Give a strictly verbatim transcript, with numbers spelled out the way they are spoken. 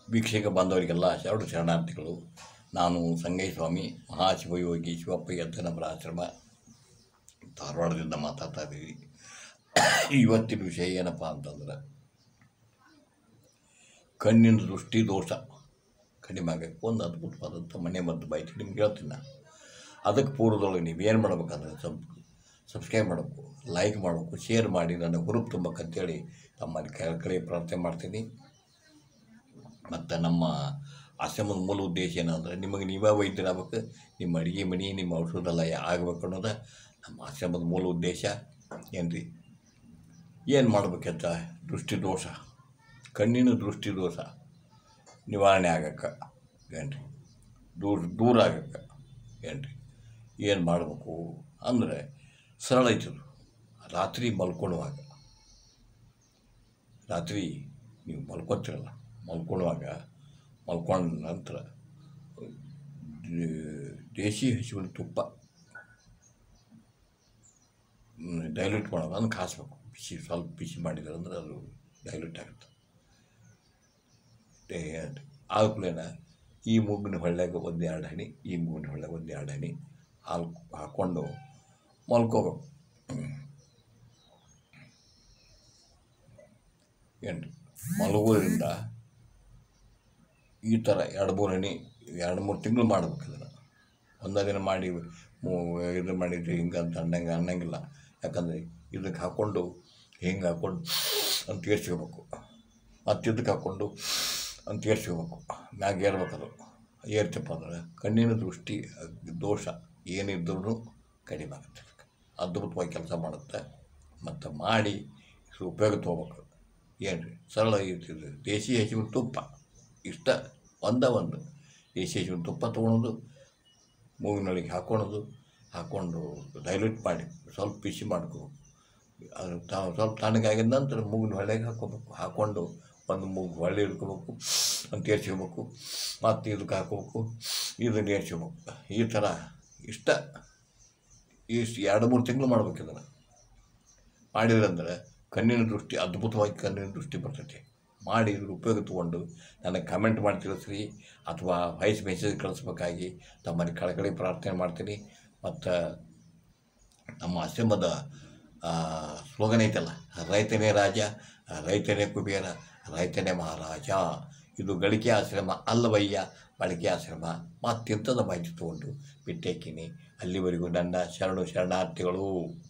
ವೀಕ್ಷಕ ಬಾಂಧವರಿಗೆಲ್ಲ ಶರಣ ಶರಣಾರ್ಥಿಗಳು. ನಾನು ಸಂಗಯ್ಯಸ್ವಾಮಿ ಮಹಾಶಿವಯೋಗಿ ಶಿವಪ್ಪ ಯಜ್ಞನವರ ಆಶ್ರಮ ಧಾರವಾಡದಿಂದ ಮಾತಾಡ್ತಾ ಇದ್ದೀವಿ. ಇವತ್ತಿನ ವಿಷಯ ಏನಪ್ಪ ಅಂತಂದ್ರೆ, ಕಣ್ಣಿನ ದೃಷ್ಟಿ ದೋಷ ಕಡಿಮೆ ಆಗಬೇಕು ಒಂದು ಅದ್ಭುತವಾದಂಥ ಮನೆ ಮದ್ದು ಮಾಹಿತಿ ನಿಮ್ಗೆ ಹೇಳ್ತೀನಿ ನಾನು. ಅದಕ್ಕೆ ಪೂರ್ವದೊಳಗೆ ನೀವೇನು ಮಾಡ್ಬೇಕಂದ್ರೆ ಸಬ್ ಸಬ್ಸ್ಕ್ರೈಬ್ ಮಾಡಬೇಕು, ಲೈಕ್ ಮಾಡಬೇಕು, ಶೇರ್ ಮಾಡಿ ನನ್ನ ಹುರುಪು ತುಂಬಕ್ಕಂತೇಳಿ ತಮ್ಮಲ್ಲಿ ಕಡೆ ಪ್ರಾರ್ಥನೆ ಮಾಡ್ತೀನಿ. ಮತ್ತು ನಮ್ಮ ಆಶ್ರಮದ ಮೂಲ ಉದ್ದೇಶ ಏನಂದರೆ, ನಿಮಗೆ ನೀವೇ ವೈದ್ಯರಾಗಬೇಕು, ನಿಮ್ಮ ಅಡುಗೆ ಮನೆ ನಿಮ್ಮ ಔಷಧಾಲಯ ಆಗಬೇಕು ಅನ್ನೋದು ನಮ್ಮ ಆಶ್ರಮದ ಮೂಲ ಉದ್ದೇಶ. ಏನು ರೀ ಏನು ಮಾಡ್ಬೇಕಂತ, ದೃಷ್ಟಿ ದೋಷ, ಕಣ್ಣಿನ ದೃಷ್ಟಿ ದೋಷ ನಿವಾರಣೆ ಆಗಕ್ಕೆ ಏನು ರೀ, ದೂರ ದೂರ ಆಗಕ್ಕೆ ಏನು ರೀ ಏನು ಮಾಡಬೇಕು ಅಂದರೆ ಸರಳ ಐತದು. ರಾತ್ರಿ ಮಲ್ಕೊಳ್ಳುವಾಗ, ರಾತ್ರಿ ನೀವು ಮಲ್ಕೊತಿರಲ್ಲ, ಮಲ್ಕೊಳ್ಳುವಾಗ ಮಲ್ಕೊಂಡ ನಂತರ ದೇಶಿ ಹಸುವಿನ ತುಪ್ಪ ಡೈಲ್ಯೂಟ್ ಮಾಡೋದು, ಅದನ್ನು ಕಾಯಿಸ್ಬೇಕು. ಬಿಸಿ ಸ್ವಲ್ಪ ಬಿಸಿ ಮಾಡಿದ್ರೆ ಅಂದ್ರೆ ಅದು ಡೈಲ್ಯೂಟ್ ಆಗುತ್ತೆ. ಆದ್ಮೇಲೆ ಈ ಮೂಗಿನ ಹೊಳ್ಳೆಗೆ ಒಂದು ಎರಡು ಹನಿ, ಈ ಮೂಗಿನ ಹೊಳ್ಳೆಗೆ ಒಂದು ಎರಡು ಹನಿ ಹಾಲು ಹಾಕ್ಕೊಂಡು ಮಲ್ಕೋಬೇಕು. ಏನು ಮಲಗೋದ್ರಿಂದ ಈ ಥರ ಎರಡು ಮೂರು ಹನಿ ಎರಡು ಮೂರು ತಿಂಗಳು ಮಾಡ್ಬೇಕು. ಅದನ್ನು ಒಂದೇ ದಿನ ಮಾಡಿ ಇದು ಮಾಡಿದರೆ ಹಿಂಗೆ ಅಂತ ಅನ್ನಂಗೆ ಅನ್ನಂಗಿಲ್ಲ. ಯಾಕಂದರೆ ಇದಕ್ಕೆ ಹಾಕ್ಕೊಂಡು ಹಿಂಗೆ ಹಾಕ್ಕೊಂಡು ಅಂತ ಏರ್ಸ್ಕೋಬೇಕು, ಮತ್ತು ಇದಕ್ಕೆ ಹಾಕ್ಕೊಂಡು ಅಂತ ಏರ್ಸ್ಕೋಬೇಕು, ಮ್ಯಾಗ ಏರ್ಬೇಕದು. ಏರ್ತಪ್ಪ ಅಂದ್ರೆ ಕಣ್ಣಿನ ದೃಷ್ಟಿ ದೋಷ ಏನಿದ್ರೂ ಕಡಿಮೆ ಆಗುತ್ತೆ, ಅದ್ಭುತವಾಗಿ ಕೆಲಸ ಮಾಡುತ್ತೆ. ಮತ್ತು ಮಾಡಿ ಉಪಯೋಗ ತೊಗೋಬೇಕು. ಏನು ರೀ ಸರಳ ಇರ್ತಿದೆ. ದೇಶಿ ಹಸುವಿನ ತುಪ್ಪ ಇಷ್ಟ ಒಂದೇ ಒಂದು ದೇಶಿ ಹಸುವಿನ ತುಪ್ಪ ತೊಗೊಳೋದು, ಮೂಗಿನೊಳಗೆ ಹಾಕ್ಕೊಳೋದು, ಹಾಕ್ಕೊಂಡು ಡೈಲ್ಯೂಟ್ ಮಾಡಿ ಸ್ವಲ್ಪ ಬಿಸಿ ಮಾಡ್ಕೋಬೇಕು. ಅದು ತಾ ಸ್ವಲ್ಪ ತಣ್ಣಗಾಗಿದ ನಂತರ ಮೂಗಿನ ಹೊಳ್ಳೆಗೆ ಹಾಕ್ಕೋಬೇಕು. ಹಾಕ್ಕೊಂಡು ಒಂದು ಮೂಗು ಹೊಳ್ಳೆ ಇಟ್ಕೋಬೇಕು ಅಂತ ಏರ್ಸ್ಕೋಬೇಕು, ಮತ್ತು ಇದಕ್ಕೆ ಹಾಕ್ಕೋಬೇಕು, ಇದನ್ನು ಏರ್ಸ್ಕೋಬೇಕು. ಈ ಥರ ಇಷ್ಟ ಇಷ್ಟು ಎರಡು ಮೂರು ತಿಂಗಳು ಮಾಡ್ಬೇಕು. ಇದನ್ನು ಮಾಡಿದ್ರಂದ್ರೆ ಕಣ್ಣಿನ ದೃಷ್ಟಿ ಅದ್ಭುತವಾಗಿ ಕಣ್ಣಿನ ದೃಷ್ಟಿ ಬರ್ತೈತಿ. ಮಾಡಿ ಇದ್ರ ಉಪಯೋಗ ತೊಗೊಂಡು ನನಗೆ ಕಮೆಂಟ್ ಮಾಡಿ ತಿಳಿಸ್ರಿ, ಅಥವಾ ವಾಯ್ಸ್ ಮೆಸೇಜ್ ಕಳಿಸ್ಬೇಕಾಗಿ ತಮ್ಮಲ್ಲಿ ಕಳಕಳಿ ಪ್ರಾರ್ಥನೆ ಮಾಡ್ತೀನಿ. ಮತ್ತು ನಮ್ಮ ಆಶ್ರಮದ ಸ್ಲೋಗನ್ ಐತಲ್ಲ, ರೈತನೇ ರಾಜ, ರೈತನೇ ಕುಬೇರ, ರೈತನೇ ಮಹಾರಾಜ. ಇದು ಗಳಿಕೆ ಆಶ್ರಮ ಅಲ್ಲವಯ್ಯ, ಬಳಕೆ ಆಶ್ರಮ. ಮತ್ತಿಂಥದ ಮಾಹಿತಿ ತೊಗೊಂಡು ಬಿಟ್ಟೇಕಿನಿ. ಅಲ್ಲಿವರೆಗೂ ನನ್ನ ಶರಣು ಶರಣಾರ್ಥಿಗಳು.